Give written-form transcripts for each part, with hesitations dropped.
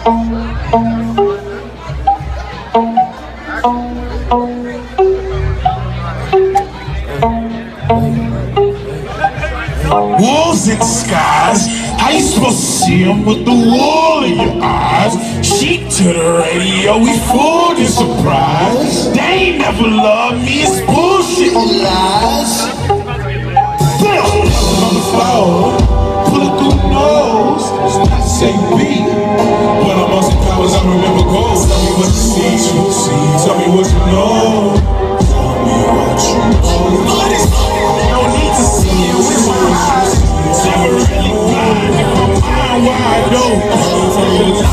Wolves in disguise, how you supposed to see them with the wool in your eyes? Sheep to the radio, we fooled in surprise. They ain't never loved me, it's bullshit and lies. Damn, on the floor, pull it through the nose. It's not the same beat, but I'm on some powers, I remember goals. Tell me what you see, tell me what you know. Tell me what you know. No need to see it with my eyes. Never really blind, if my mind wide open. Tell me what you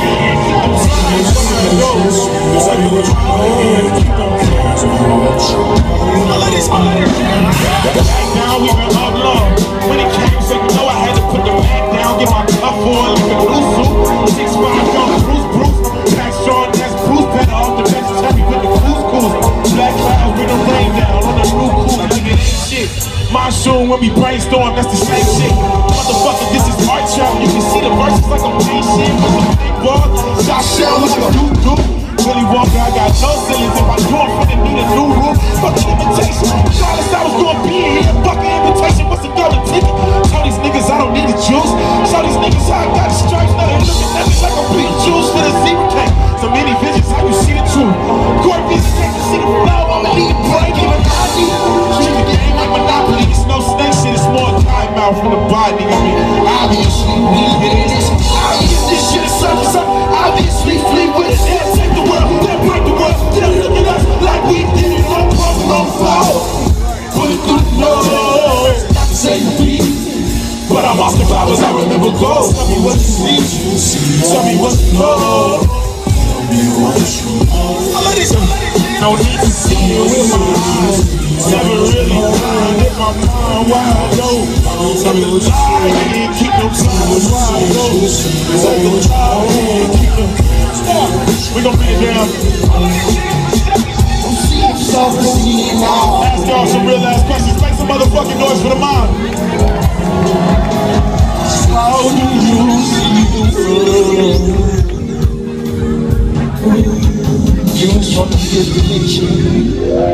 now we been up long. When it came, so you know I had to put the bag down, get my cup for a little blue suit. 6'5" on Bruce, back strong, that's Bruce, better off the vegetarian with the couscous. Black clouds with the rain down on the new cool, like it ain't shit. Monsoon when we brainstorm, that's the same shit. Motherfucker, this is art trap. You can see the verses like I'm patient with the big balls. Shot shell like a doo-doo. Willy Wonka, I got no ceilings. If I do it for the need a new room. Fuck the invitation. Regardless, I was gonna be in here. Fuck the invitation. What's the golden ticket? Tell these niggas I don't need the juice. Show these niggas how I got the stripes. Now they looking at me like I'm bleeding juice for the zebra cake. So many visions, how you see the truth. Court vision, can't you see the flow? I'ma need a break. Even I need treat the game like Monopoly. It's no snake shit. It's more time out from the body. I mean, obviously we hit this. Obviously this shit is surface up. Obviously flee with it. They'll take the world. They'll break the world. They'll look at us like we did it on pump, on fall. Put it through the nose. Not to say beat, but I'm off the flowers. I remember goals. Tell me what you see. Tell me what you know. Tell me what you know. No need to see it with my eyes. Never really blind if my mind wide open. Tell me what you see. Keep them signs wide open. Tell me what you keep them. We gon' bring it down. Ask y'all some real ass questions. Make some motherfucking noise for the mind.